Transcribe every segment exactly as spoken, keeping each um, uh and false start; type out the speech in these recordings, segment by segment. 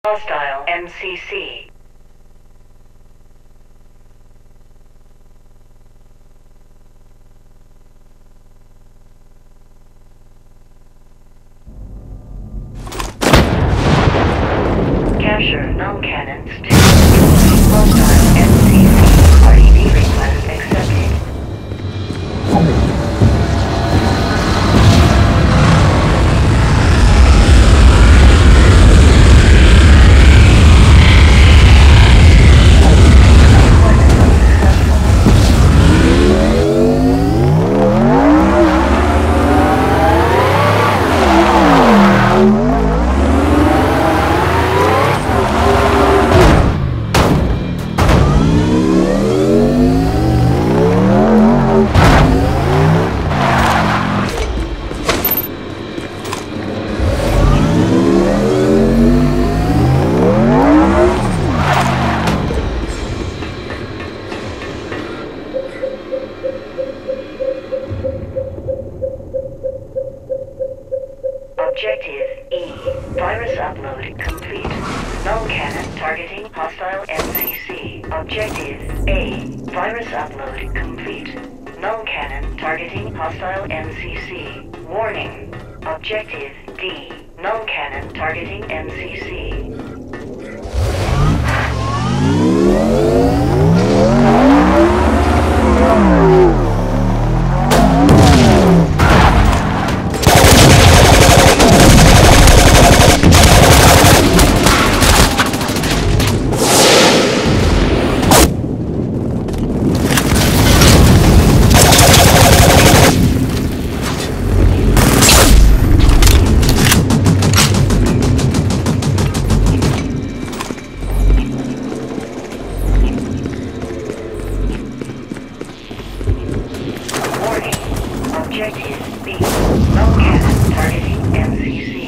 Hostile M C C. Capture null cannons to hostile M C C. R E D request accepted. Objective E. Virus upload complete. Null cannon targeting hostile M C C. Objective A. Virus upload complete. Null cannon targeting hostile M C C. Warning. Objective D. Null cannon targeting M C C. Objective B. Null cannon targeting M C C.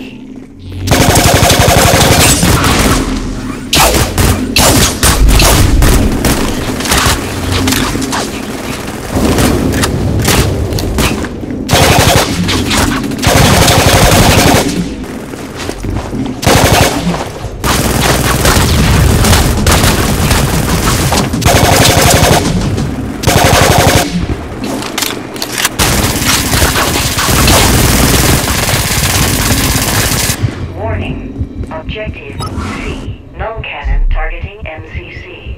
Objective C. Null cannon targeting M C C.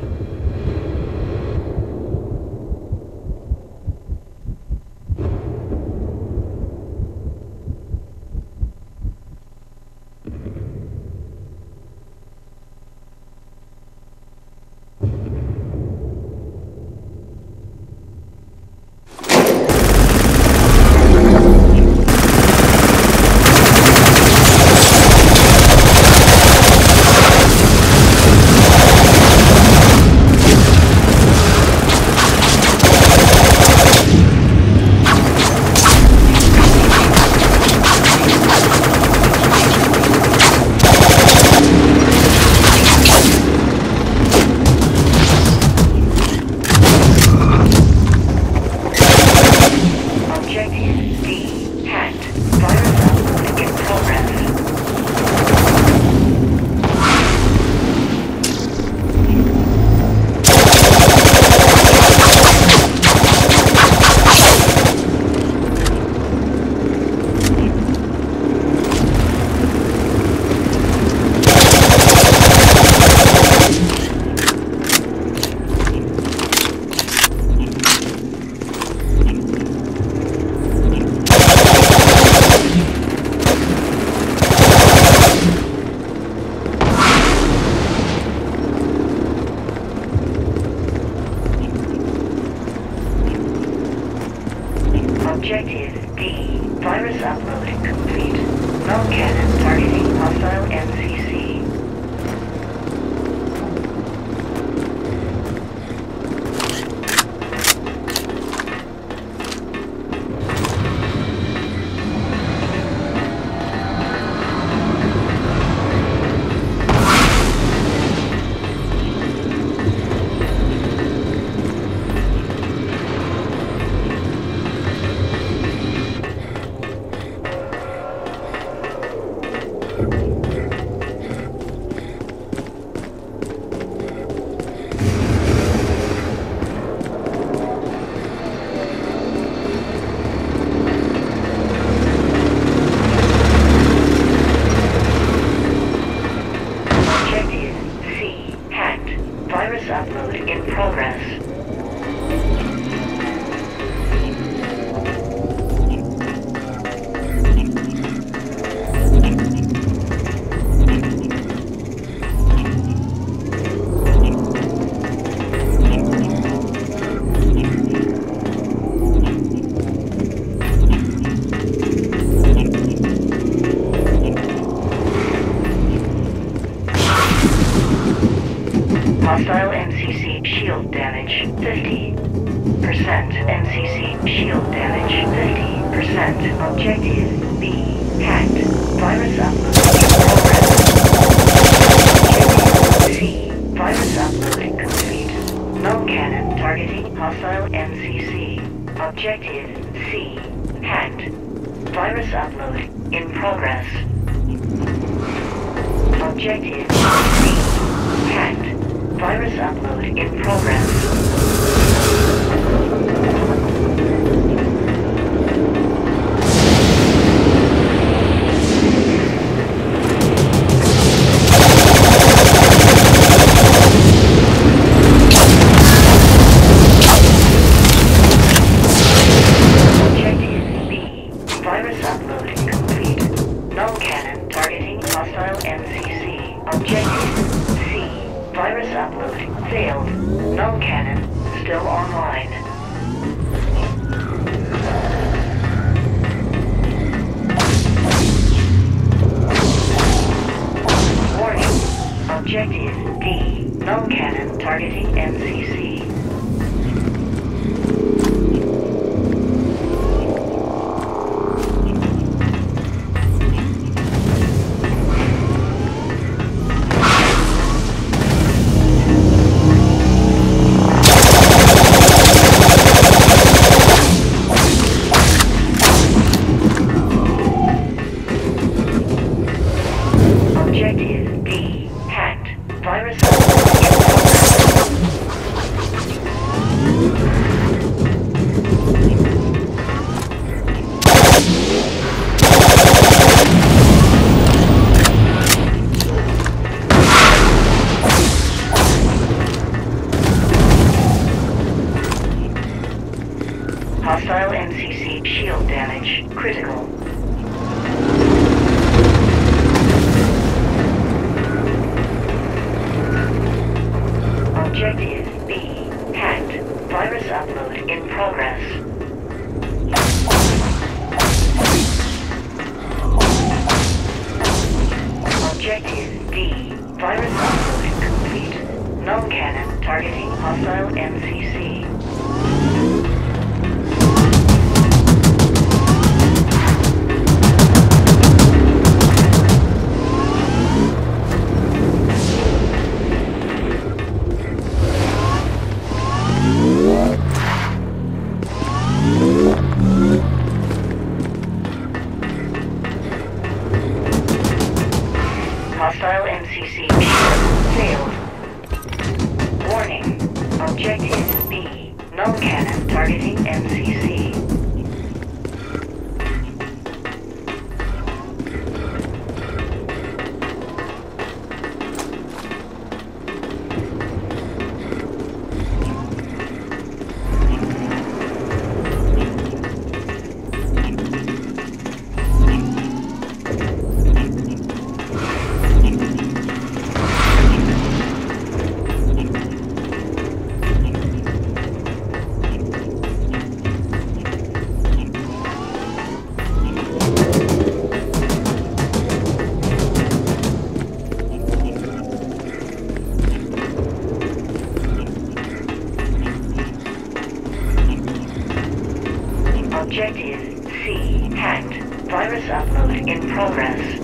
Virus upload in progress. Hostile N C C shield damage fifty percent. N C C shield damage fifty percent. Objective B hacked. Virus upload in progress. Objective C. Virus uploading complete. Null cannon targeting hostile N C C. Objective C hacked. Virus upload in progress. Objective C hacked. Virus upload in progress. Objective B. Virus upload complete. Null cannon targeting hostile N C C. Objective Virus upload failed. Null cannon still online. Warning. Objective D. Null cannon targeting N C C. Objective D hacked. Virus Hostile N C C shield damage critical. Objective B hacked. Virus upload in progress. Objective D. Virus upload complete. Null cannon targeting hostile N C C. Hostile N C C failed. Warning. Objective B. Null cannon targeting N C C. Objective C hacked. Virus upload in progress.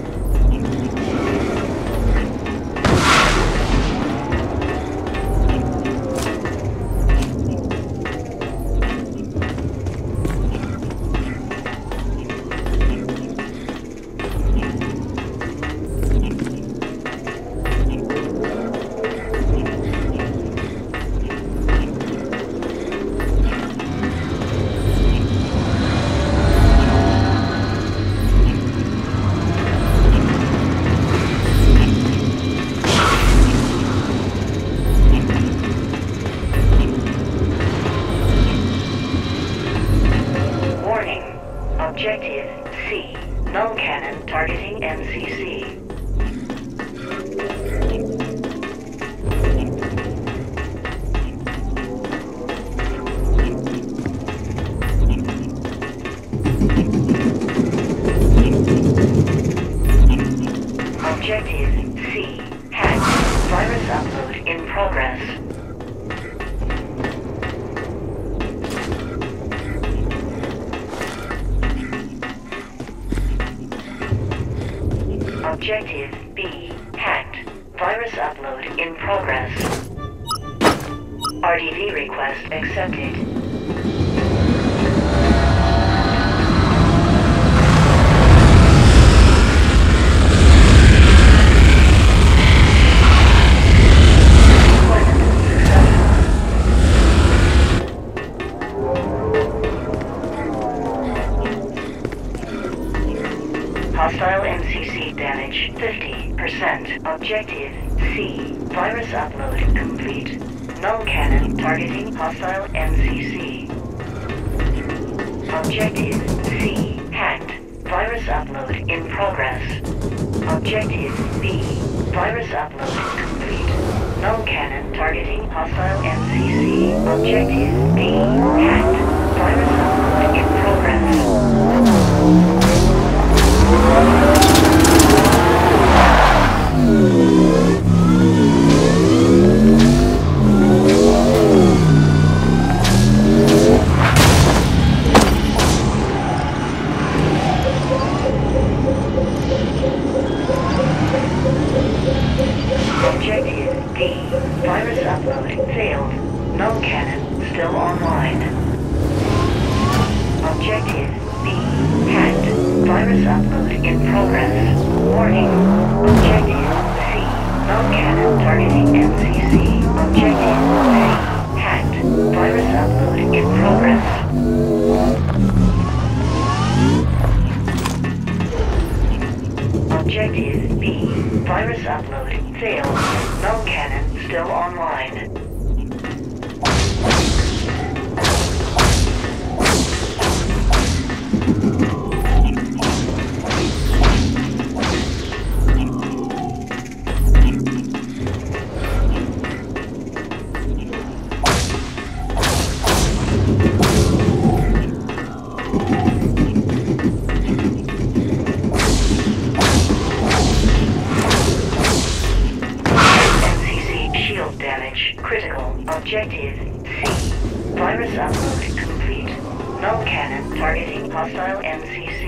Objective B hacked. Virus upload in progress. R D V request accepted. Hostile N C C damage fifty percent. Objective C. Virus upload complete. Null cannon targeting hostile N C C. Objective C. Hacked. Virus upload in progress. Objective B. Virus upload complete. Null cannon targeting hostile N C C. Objective B. Hacked. Virus upload in progress. Objective B. Virus upload failed. Null cannon still online. Objective B. Hacked. Virus upload in progress. Warning. Objective C. Null cannon targeting N C C. Objective C. Hacked. Virus upload in progress. Objective B. Virus upload failed. Null cannon still online. Damage critical. Objective C. Virus upload complete. Null cannon targeting hostile N C C.